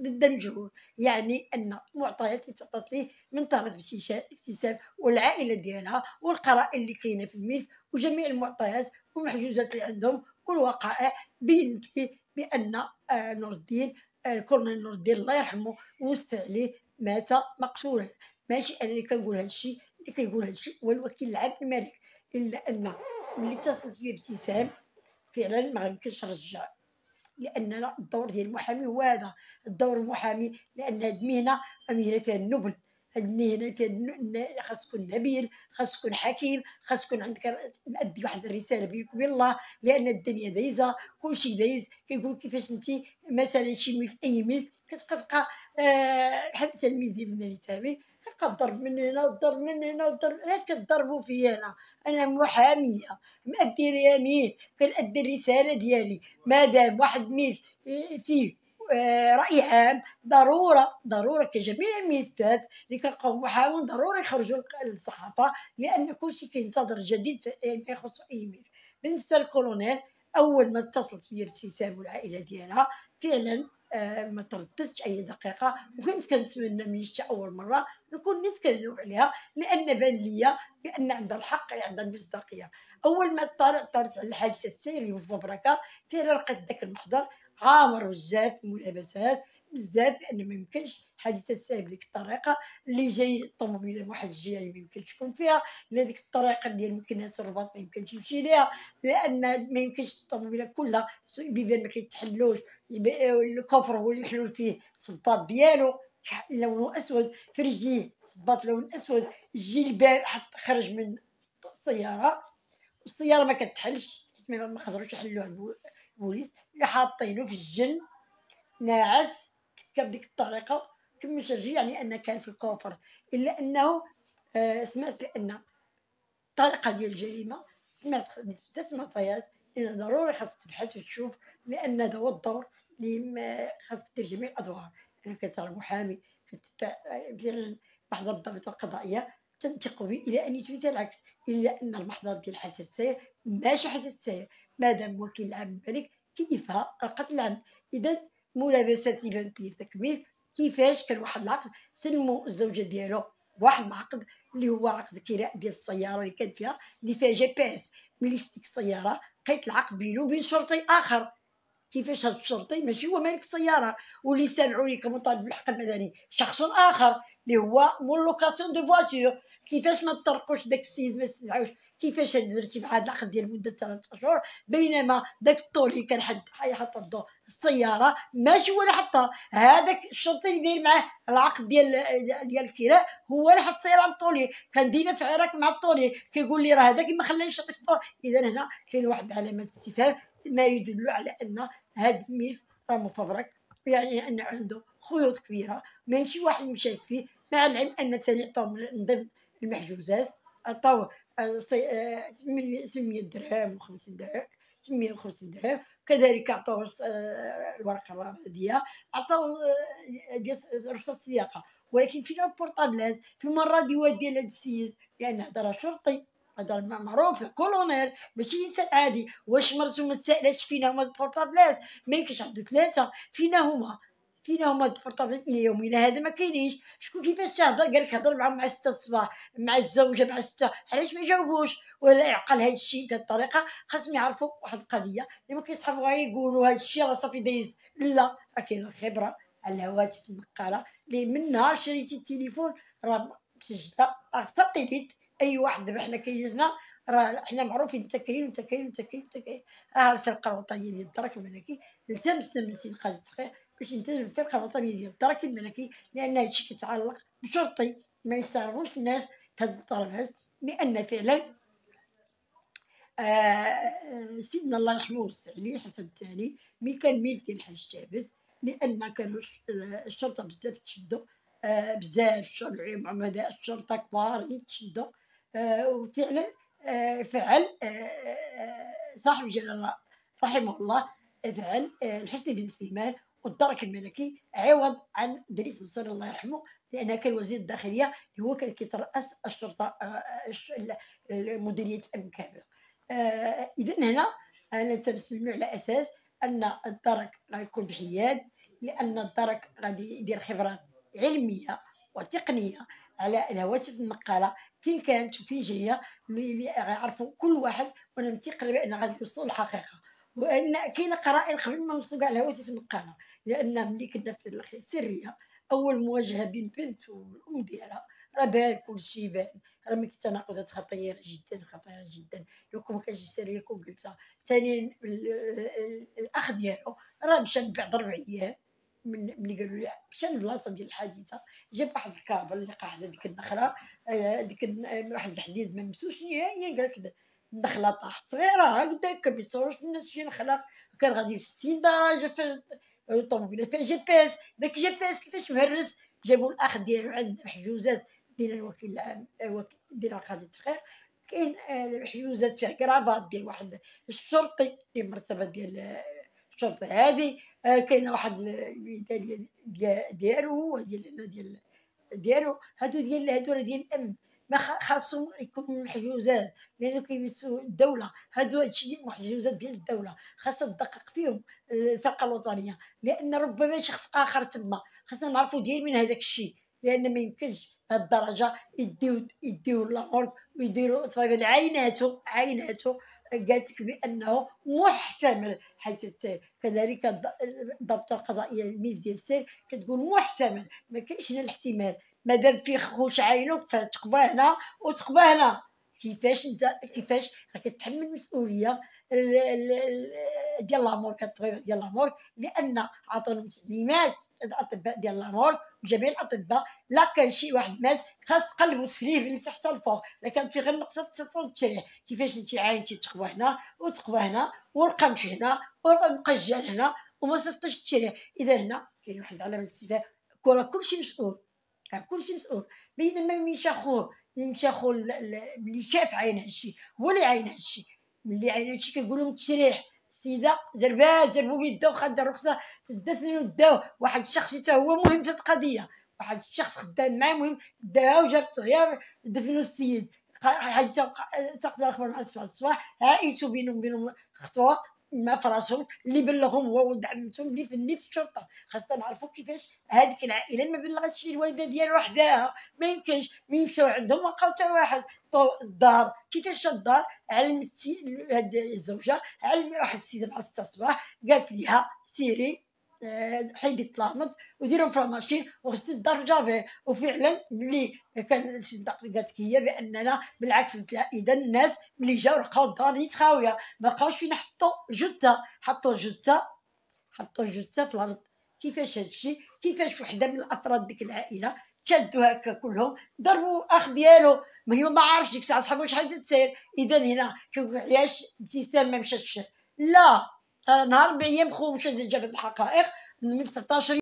ضد المجهول، يعني أن المعطيات اللي تعطات ليه من طرف الاكتساب والعائلة ديالها والقرائن اللي كاينة في الملف وجميع المعطيات والمحجوزات اللي عندهم والوقائع بينت ليه بأن نور الدين الكولونيل نور الدين الله يرحمه ووسع عليه مات مقتولا. ماشي انا اللي كنقول هذا الشيء، اللي كيقول هذا الشيء هو الوكيل العام للملك، الا ان ملي اتصلت بيه ابتسام فعلا ما يمكنش نرجع، لان الدور ديال المحامي هو هذا الدور المحامي، لان هذه المهنه مهنه فيها النبل، هذه المهنه فيها خاص تكون نبيل، خاص تكون حكيم، خاص تكون عندك مؤدي واحد الرساله بينك وبين الله، لان الدنيا دايزه كلشي دايز. كيقول كيفاش انت مثلا شي ملف اي ملف كتبقى بحال التلميذ ديالنا تامي كتبقى الضرب من هنا والضرب من هنا والضرب، لا كتضربوا فيا انا محاميه مؤدي اليمين كنأدي الرساله ديالي. مادام واحد ملف فيه رأي عام ضرورة كجميع الملفات اللي كنلقاو محامون ضروري يخرجوا للصحافة، لأن كلشي كينتظر جديد ما يخص أي ملف. بالنسبة للكولونيل أول ما اتصلت بيا ابتسام والعائلة ديالها فعلا ما ترددتش أي دقيقة، وكنت كنتمنى من حتى أول مرة نكون نيت كنذوب عليها، لأن بان ليا بأن عندها الحق، عندها المصداقية. أول ما طلعت على الحادثة السيري في بركة فعلا لقيت داك المحضر عامر بزاف الملابسات بزاف، لان ما يمكنش حادثه سايب ديك الطريقه اللي جاي الطوموبيله بواحد الجهه اللي ما يمكنش تكون فيها، لا ديك الطريقه ديال مكناس الرباط ما يمكنش يمشي ليها، لان ما يمكنش الطوموبيله كلها البيبان ما كيتحلوش، الكفر هو اللي محلول فيه صباط ديالو لونه اسود، في رجليه صباط لون اسود، يجي الباب حط خرج من السياره والسياره ما كتحلش، ما قدروش يحلوها البوليس، اللي حاطينه في الجن ناعس تكا بديك الطريقه كمل شرجي، يعني انه كان في الكوفر، الا انه سمعت بان الطريقه ديال الجريمه، سمعت بزاف المعطيات اللي ضروري خاصك تبحث وتشوف، لان هذا هو الدور اللي خاصك دير جميع الادوار. انا كنصير محامي كتبع فعلا محضر الضابطه القضائيه تنثق به الى ان يثبت العكس، الا ان المحضر ديال الحدث السير ماشي حدث السير، مادام وكيل العام الملك كيفها القتل العمد. اذا ملابسات اللي بانت لي تكميل كيفاش كان واحد العقد سلموا الزوجه ديالو واحد العقد اللي هو عقد كراء ديال السياره اللي كان فيها اللي فيها جي بي اس، ملي في ديك السياره لقيت العقد بينه وبين شرطي اخر. كيفاش هذا الشرطي ماشي هو مالك السياره، واللي سامعوا لي كمطالب بالحق المدني شخص اخر اللي هو مول لوكاسيون دو فواتور، كيفاش ما تطرقوش داك السيد ما استدعوش، كيفاش درتي مع هذا العقد ديال مده 3 اشهر، بينما داك الطولي كان حيحط ضو السياره ماشي هو اللي حطها، هذاك الشرطي اللي داير معاه العقد ديال الكراء هو اللي حط السياره عند الطولي، كان دينا في عراك مع الطولي كيقول لي راه هذاك ما خلانيش يعطيك الطولي. اذا هنا كاين واحد علامه استفهام ما يدل على ان هذا الملف راه مفبرك، يعني ان عنده خيوط كبيره ماشي واحد مشارك فيه، مع العلم ان ثاني عطاو من ضمن المحجوزات عطاو 800 درهم و50 درهم 850 درهم، كذلك عطاو الورقه الرماديه، عطاو رخصه السياقه، ولكن فين البورطابلات في الراديوات ديال هذا السيد، لان هذا راه شرطي، هذا معروف كولونيل ماشي انسان عادي. واش مرتو ما سالاتش فينا هما البورطابلات؟ ما يمكنش عنده 3 فينا هما البورطابلات الى يومنا هذا ما كاينينش. شكون كيفاش تهضر قال لك هضر معاهم مع 6 الصباح مع الزوجه مع 6، علاش ما يجاوبوش؟ ولا يعقل هذا الشيء بهذه الطريقه؟ خاصهم يعرفوا واحد القضيه اللي ما كيصحابوا غير يقولوا هذا الشيء راه صافي دايز، لا راه كاين الخبره على الهواتف النقاله اللي من نهار شريتي التليفون راه مسجله اغسطيليت اي واحد. دابا حنا كاين هنا راه حنا معروفين انت كاين وانت كاين وانت كاين وانت كاين. الفرقه الوطنيه ديال الدرك الملكي التمسنا من سيد قاضي التحقيق باش ينتج الفرقه الوطنيه ديال الدرك الملكي، لان هذا الشيء كيتعلق بشرطي ما يستغربوش الناس في هذه الطلبات، لان فعلا سيدنا الله يرحمه ويوسع عليه الحسن الثاني ملي كان ملك ديال الحاج شابس، لان كانوا الشرطه بزاف تشدوا بزاف عمداء الشرطه كبار يتشدوا، وفعلا فعل صاحب الجلاله رحمه الله فعل الحسني بن سليمان والدرك الملكي عوض عن دريس نصير الله يرحمه، لان كان وزير الداخليه اللي هو كان كيترأس الشرطه مديريه الامن كامله. اذا هنا انا تنسمع على اساس ان الدرك غيكون بحياد، لان الدرك غادي يدير خبرات علميه وتقنيه على الهواتف النقاله فين كانت وفين جايه، اللي غيعرفوا كل واحد. وانا متيقنه بان غادي يوصلوا للحقيقه، وان كاينه قرائن قبل ما نوصلوا كاع الهواتف النقاله. لان ملي كنا في السريه، اول مواجهه بين بنت والام ديالها، راه بان كلشي بان، راه من التناقضات خطيره جدا خطيره جدا. لو كون ما كانش السريه كون قلتها. ثانيا الاخ ديالو راه مشى من بعد 4 ايام من ملي قالوا لي مشى للبلاصه ديال الحادثه، جاب واحد الكابل اللي قاعده ديك النخله، ديك واحد الحديد ما ممسوش نهائيا، قال لك النخله طاحت صغيره هكذاك، ما يصوروش الناس شي نخله، كان غادي في 60 درجه في الطوموبيله فيها جي بي اس. داك جي بي اس كيفاش مهرس؟ جابوا الاخ ديالو عند محجوزات ديال الوكيل العام ديال قاضي التحقيق، كاين محجوزات فيها كرافات ديال واحد الشرطي اللي مرتبه ديال الشرطه هذه، كاينه واحد الولاده ديالو ديالو هادو راه ديال الامن، ما خاصهم يكونوا محجوزات لانه كيمسوا الدوله. هادو هادشي محجوزات ديال الدوله، خاصها تدقق فيهم الفرقه الوطنيه، لان ربما شخص اخر تما خاصنا نعرفوا داير من هذاك الشيء. لان ما يمكنش بهذه الدرجه يديو لامورك ويديروا طبيب عيناته قالت لك بانه محتمل حيث السير. كذلك الضبطه القضائيه الميف ديال السير كتقول محتمل، ما كاينش هنا الاحتمال، مادام في خوش عينك فتقبى هنا وتقبى هنا. كيفاش انت راك كتحمل المسؤوليه ديال لامور، كالطبيب ديال لامور، لان عطاهم تعليمات الاطباء ديال لامور وجميع الاطباء. لا كان شي واحد مات خاص تقلبوا سفليه من تحت الفوق، لا كانت في غير نقصه تصل التشريح. كيفاش انت عاينتي تقبى هنا وتقبى هنا والقمش هنا والمقجل هنا وما صفتش التشريح؟ اذا هنا كاين واحد علامه الاستفهام. كلشي مسؤول، كلشي مسؤول. بينما مشى خوه اللي شاف عين هادشي هو اللي عين هادشي، ملي عين هادشي كنقول لهم التشريح. السيده زربوا بيده وخد الرخصه سدات له داو واحد الشخص حتى هو مهم في القضيه، واحد الشخص خدام معاه مهم داها وجابت غياب دفنوا السيد. حتى سقط الاخبار مع 7 الصباح عائلته بينهم خطوه ما في راسهم اللي بلغهم هو ولد عمتهم اللي في الشرطه. خاصنا نعرفوا كيفاش هذيك العائله ما بلغتش الوالده ديالها وحدها، ما يمكنش ملي مشاو عندهم ما لقاو حتى واحد. الدار كيفاش الدار علمت هاد الزوجه، علمت واحد السيده مع 6 الصباح قالت ليها سيري حيدي الطلامط وديرهم في الماشين وغسلي الدار في جافير. وفعلا ملي كان السيده قالت هي باننا بالعكس اذا الناس ملي جاو لقاو الدار نيت خاويه، ما بقاوش فين حطوا جثه، حطوا الجثه في الارض. كيفاش هادشي؟ كيفاش وحده من الافراد ديك العائله تشدوا هكا كلهم ضربوا اخ ديالو؟ ما عارفش ديك الساعه صاحبو شحال تتسير. اذا هنا كيقول علاش ابتسام ما مشاش؟ لا، نهار 4 ايام خو مشى جاب الحقائق من 19